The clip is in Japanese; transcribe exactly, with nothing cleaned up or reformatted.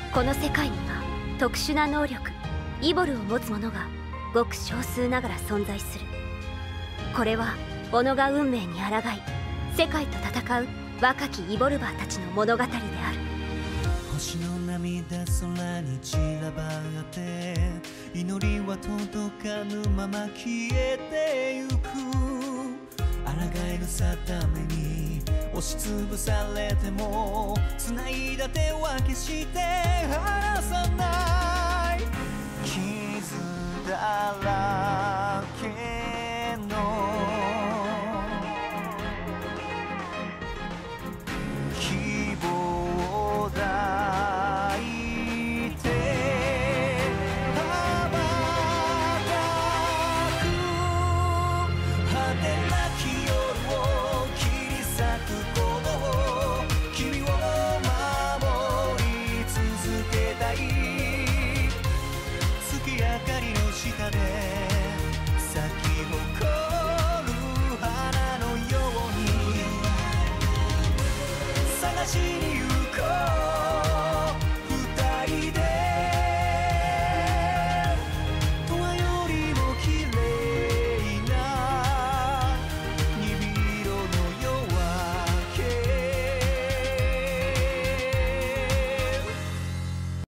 この世界には特殊な能力イボルを持つ者がごく少数ながら存在する。これは己が運命に抗い世界と戦う若きイボルバーたちの物語である。 星の涙空に散らばって祈りは届かぬまま消えてゆく。抗える定めに押しつぶされても繋いだ手は決して離さない。傷だら